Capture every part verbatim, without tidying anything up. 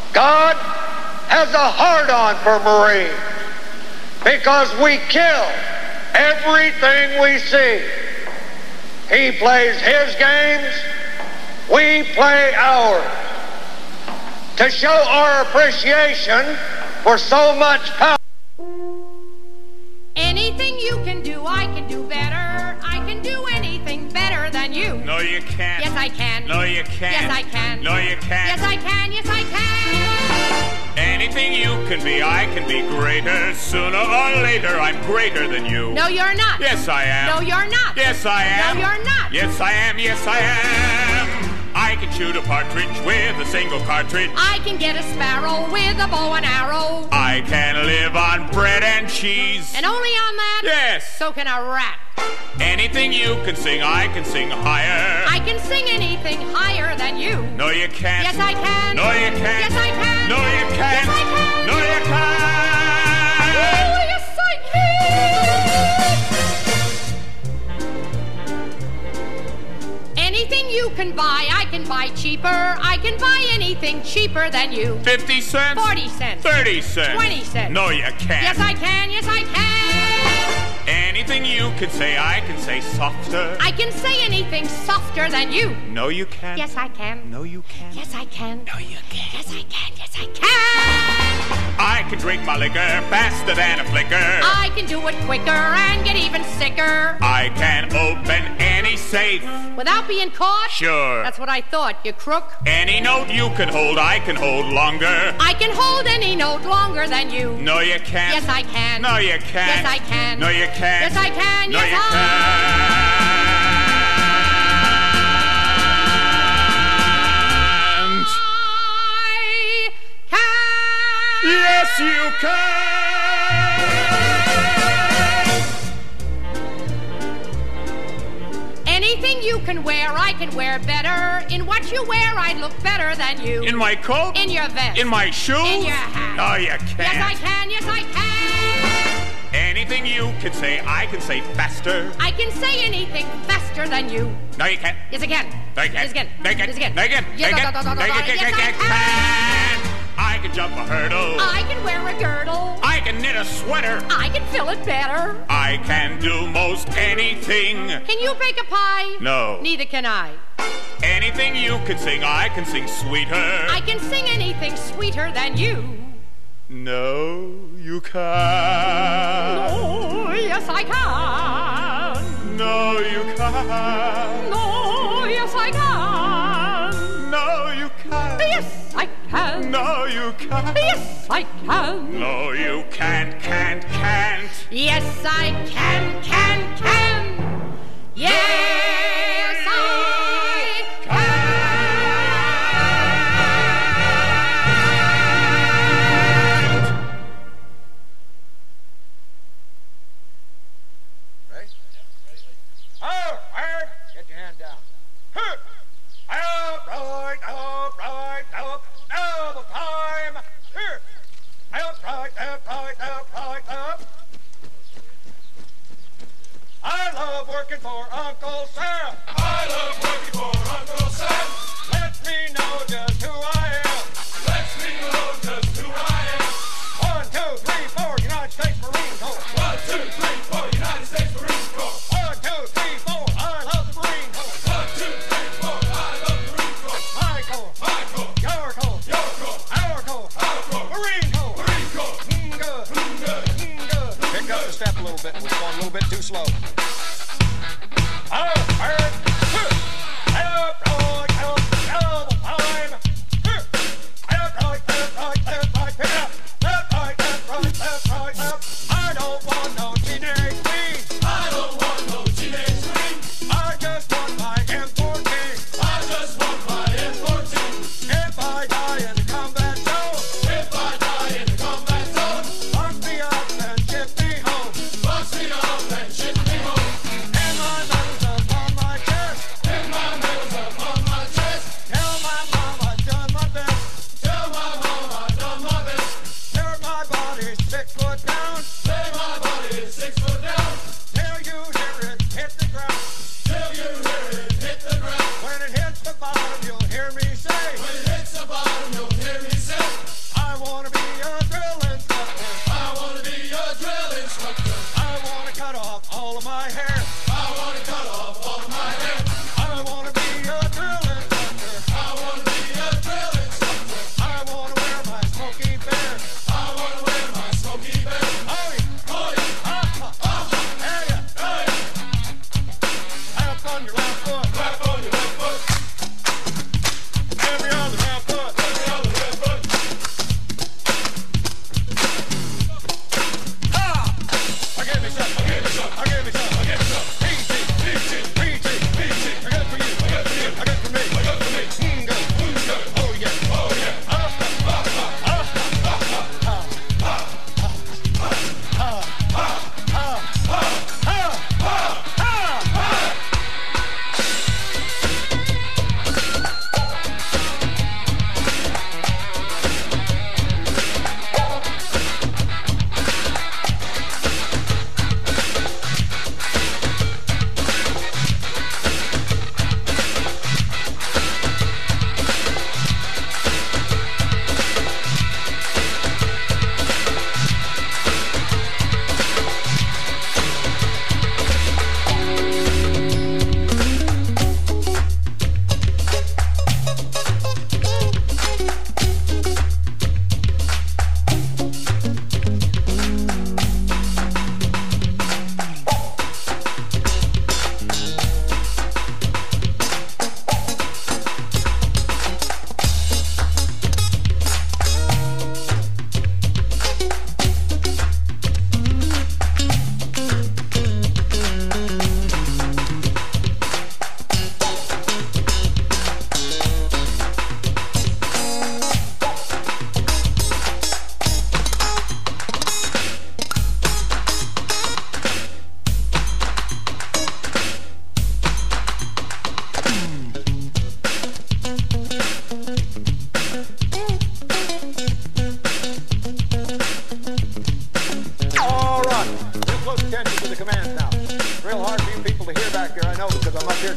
God has a hard-on for Marines because we kill everything we see. He plays his games, we play ours. To show our appreciation for so much power. Anything you can do, I can do better. I can do anything better than you. No, you can't. Yes, I can. No, you can't. Yes, I can. No, you can't. Yes, I can. Yes, I can. Anything you can be, I can be greater. Sooner or later, I'm greater than you. No, you're not. Yes, I am. No, you're not. Yes, I am. No, you're not. Yes, I am. Yes, I am. I can shoot a partridge with a single cartridge. I can get a sparrow with a bow and arrow. I can live on bread and cheese. And only on that? Yes. So can a rat. Anything you can sing, I can sing higher. I can sing anything higher than you. No, you can't. Yes, I can. No, you can't. Yes, I can. No, you can't. Yes, I can. No, you can't. Oh, yes, I can. Anything you can buy, I can buy cheaper. I can buy anything cheaper than you. Fifty cents? Forty cents. Thirty cents. Twenty cents. No, you can't. Yes, I can. Yes, I can. Anything you can say, I can say softer. I can say anything softer than you. No, you can't. Yes, I can. No, you can't. Yes, I can. No, you can't. Yes, I can. Yes, I can. I can drink my liquor faster than a flicker. I can do it quicker and get even sicker. I can open any safe. Without being caught? Sure. That's what I thought, you crook. Any note you can hold, I can hold longer. I can hold any note longer than you. No, you can't. Yes, I can. No, you can't. Yes, I can. No, you can't. Yes, I can. No, yes, you I can't. I can. Yes, you can. Anything you can wear, I can wear better. In what you wear, I'd look better than you. In my coat? In your vest. In my shoes? In your hat. No, you can't. Yes, I can. Yes, I can. Anything you can say, I can say faster. I can say anything faster than you. No, you can't. Yes, I can. No, you can't. Yes, again. No, you can't. Yes, again. No, you can't. Yes, No, you da, da, da, can't. da, No, you da, can't. yes, I can. I can jump a hurdle. I can wear a girdle. I can knit a sweater. I can fill it better. I can do most anything. Can you bake a pie? No. Neither can I. Anything you can sing, I can sing sweeter. I can sing anything sweeter than you. No, you can't. No, yes, I can. No, you can't. No, yes, I can. No, you can't. Yes, I can. No, you can't. Yes, I can. No, you can't, can't, can't. Yes, I can, can, can. Yes, I can. Ready? Oh, Aaron, get your hand down. Up, right, up, right, up, double time. Up, right, up, right, up, right, up. I love working for Uncle Sam. I love working for Uncle Sam. Lets me know just who I am. Lets me know just who I am. One, two, three, four, United States Marine Corps. One, two, three, four, United States Marine Corps. One, two, three, four, I love the Marine Corps. One, two, three, four, I love the Marine Corps. My Corps, My Corps, your Corps, your Corps, our Corps, our Corps, Marine Corps. Marine Corps. Mm, good, Mm, good. mm, good. Pick up the step a little bit. We're going a little bit too slow. Up, Aaron. Up, right, up, double time. Up, right, left, right, left, right, pick it up. Left, right, left, right, left, right, up. I don't want no teenage queen. I don't want no teenage queen. I just want my M fourteen. I just want my M fourteen. If I die in the combat zone, If I die in the combat zone, lock me up and ship me home. box me up and ship me home.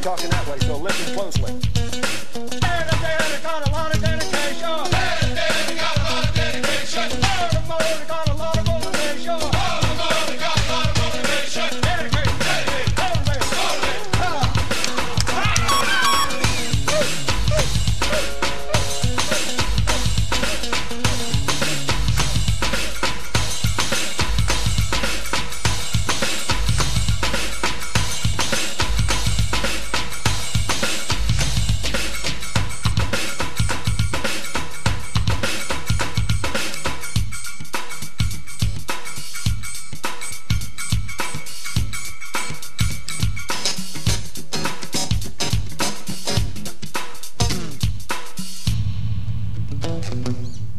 start talking that way, so listen closely. Daddy, daddy, got a lot of dedication. Daddy, daddy, got a lot of dedication. Mother, mother, got a lot of motivation. Mother, mother, got a lot of motivation. Dedicate, dedicate, motivate, motivate. Ah. Mm-hmm.